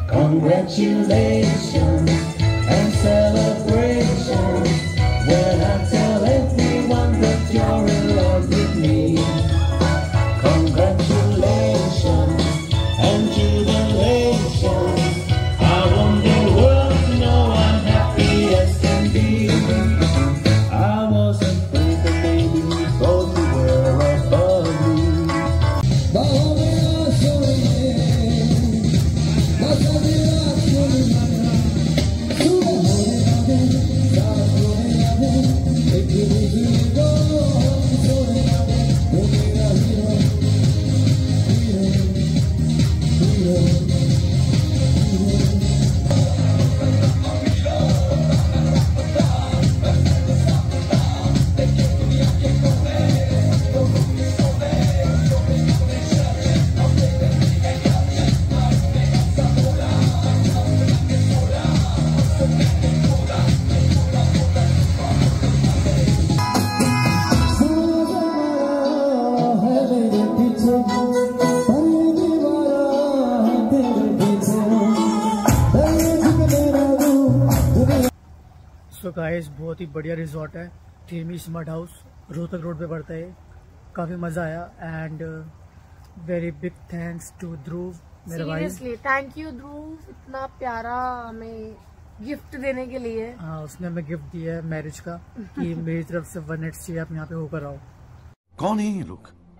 Congratulations and celebrations when I tell everyone that you're in love with me. Congratulations and jubilations. I want the world to know I'm happy as can be. I wasn't thinking maybe we both were above me. So guys, बहुत ही बढ़िया resort है, थीमी smart house, Rohtak road पे पड़ता है। काफ़ी मज़ा आया and very big thanks to Dhruv मेरे भाई। सीरियसली थैंक यू ध्रुव, इतना प्यारा हमें गिफ्ट देने के लिए। हाँ, उसने हमें गिफ्ट दिया है मैरिज का कि मेरी तरफ से 1 नाइट स्टे आप यहाँ पे होकर आओ। कौन है ये लोग,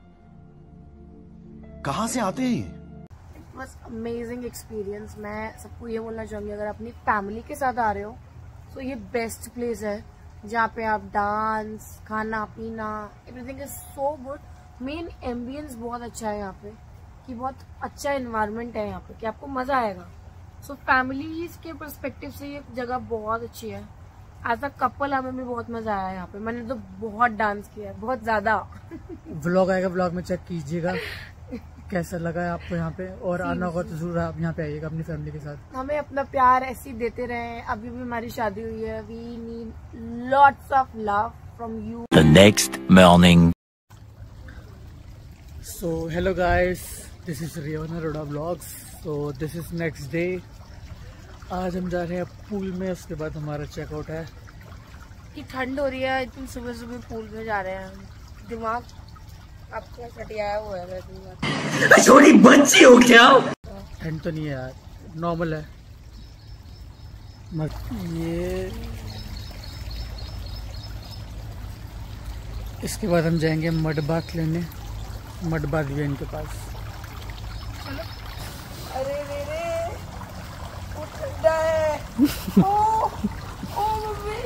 कहाँ से आते हैं? बस अमेजिंग एक्सपीरियंस। मैं सबको ये बोलना चाहूंगी, अगर अपनी फैमिली के साथ आ रहे हो तो ये बेस्ट प्लेस है जहाँ पे आप डांस, खाना पीना, everything is so good. Main ambience बहुत अच्छा है यहाँ पे, कि बहुत अच्छा एनवायरनमेंट है यहाँ पे, कि आपको मजा आएगा। सो फैमिलीज के पर्सपेक्टिव से ये जगह बहुत अच्छी है। एज अ कपल हमें भी बहुत मजा आया यहाँ पे। मैंने तो बहुत डांस किया है, बहुत ज्यादा। व्लॉग आएगा, व्लॉग में चेक कीजिएगा कैसा लगा है आपको यहाँ पे, और आना होगा तो जरूर आप यहाँ पे आइएगा अपनी फैमिली के साथ। हमें अपना प्यार ऐसे ही देते रहे। अभी भी हमारी शादी हुई है। We need lots of love from you. The next morning. So hello guys, this is Rion Aroda Vlogs. So this is next day. आज हम जा रहे हैं पूल में, उसके बाद हमारा चेकआउट है। कि ठंड हो रही है, इतनी सुबह सुबह पूल में जा रहे हैं। दिमाग आपका सटियाया हुआ है। छोटी बच्ची हो क्या? ठंड तो नहीं है यार, नॉर्मल है। ये इसके बाद हम जाएंगे मड बाथ लेने, मड बाथ भी है इनके पास। अरे रे रे, वो ठंडा है। ओ मम्मी,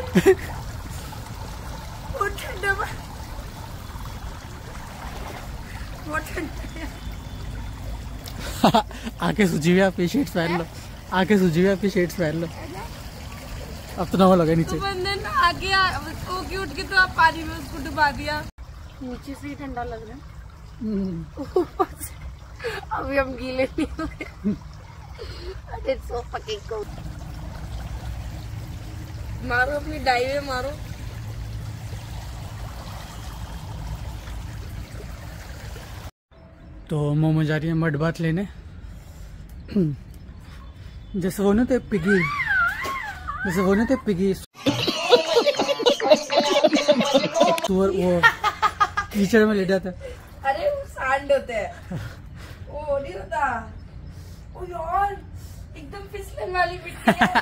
वो ठंडा आके सूजी हुई आपकी शेड्स पहन लो, आके सूजी हुई आपकी शेड्स पहन लो। अब तो नॉर्मल हो गया नीचे। तो बंदे ने आगे ओके उठ के तो आप पानी में उसको डुबा दिया। नीचे से ही ठंडा लग रहा है, ऊपर से अभी हम गीले नहीं हो गए। It's so fucking cold. मारो अपनी डाई में मारो। तो मोमो जा रही है मड बाथ लेने। जैसे वो नहीं थे पिगी, जैसे वो नहीं थे पिगी वो कीचड़ में लेटा था। अरे वो सांड होते हैं, वो नहीं होता। ओ यार, एकदम फिसलन वाली मिट्टी है।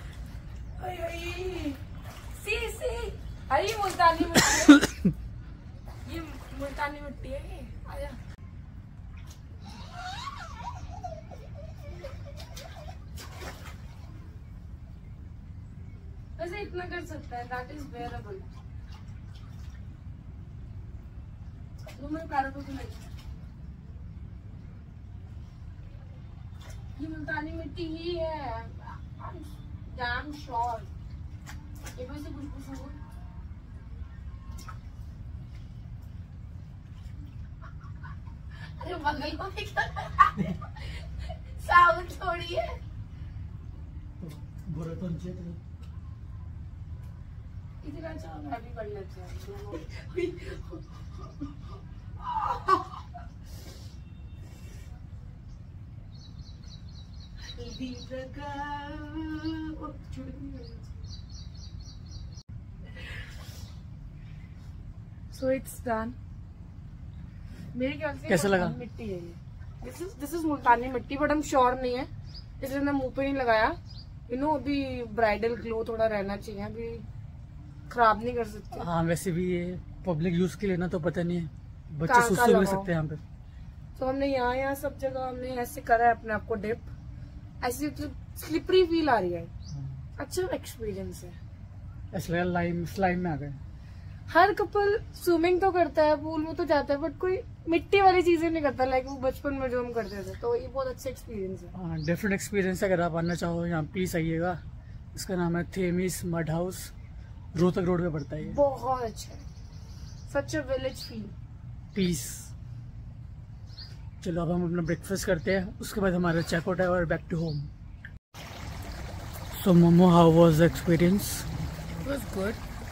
सी अरे मुल्तानी मिट्टी है, ये मुल्तानी मिट्टी है। ये आजा। वैसे इतना कर सकता है, दैट इज बेयरेबल। वो मेरे पैरों को नहीं, ये मुल्तानी मिट्टी ही है, डैम श्योर। ये वैसे कुछ हो। अरे बगल में क्या साउंड थोड़ी है। बुरा तो नहीं है। इतना अच्छा मैं भी कर लेते हैं। So it's done. मेरे ख्याल से कैसा लगा? मिट्टी है ये. This is मुल्तानी मिट्टी, बट हम श्योर नहीं है, इसलिए मैं मुंह पे नहीं लगाया. अभी ब्राइडल ग्लो थोड़ा रहना चाहिए, अभी खराब नहीं कर सकते. हाँ वैसे भी ये पब्लिक यूज के लिए ना, तो पता नहीं है, बच्चे कहाँ सुस्ते हो लगाओ? सकते हैं यहाँ पे. तो हमने यहाँ सब जगह हमने ऐसे करा है अपने आप को डिप. ऐसी स्लिपरी फील आ रही है. अच्छा एक्सपीरियंस है. ऐसा लगा स्लाइम में आ गए. हर कपल स्विमिंग तो करता है, पूल में तो जाता है, बट कोई मिट्टी वाली चीजें नहीं करता, लाइक वो बचपन में जो हम करते थे. तो ये बहुत अच्छा एक्सपीरियंस है. हाँ डिफरेंट एक्सपीरियंस. अगर आप आना चाहो यहाँ प्लीज आइएगा. इसका नाम है Themis mud house, Rohtak road पे पड़ता है ये. बहुत अच्छा है. Such a village feel. Peace. चलो अब हम अपना ब्रेकफास्ट करते हैं, उसके बाद हमारा चेकआउट है और back to home. So Momo, how was the experience? It was good.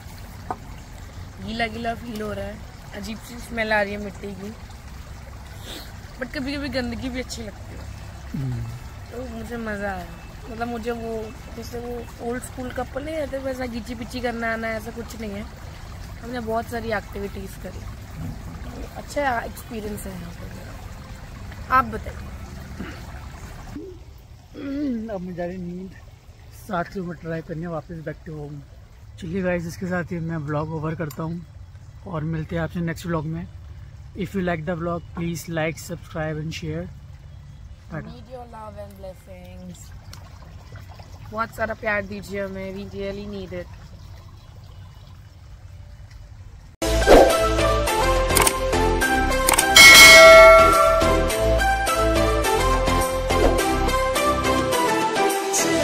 गीला गीला फील हो रहा है, अजीब सी स्मेल आ रही है मिट्टी की, बट कभी कभी गंदगी भी अच्छी लगती है. तो मुझे मजा आया. मतलब मुझे वो जैसे वो ओल्ड स्कूल कपल नहीं रहते वैसा गीची पिची करना आना ऐसा कुछ नहीं है. हमने बहुत सारी एक्टिविटीज करी. तो अच्छा एक्सपीरियंस है यहाँ पे. आप बताइए. अब मुझे जा रही नींद. 7 किलोमीटर ड्राइव करने वापस बैक टू होम. चलिए गाइस, इसके साथ ही मैं व्लॉग ओवर करता हूँ और मिलते हैं आपसे नेक्स्ट व्लॉग में. If you like the vlog please like, subscribe and share. Need your love and blessings. बहुत सारा प्यार दीजिए हमें. We really need it. Tonight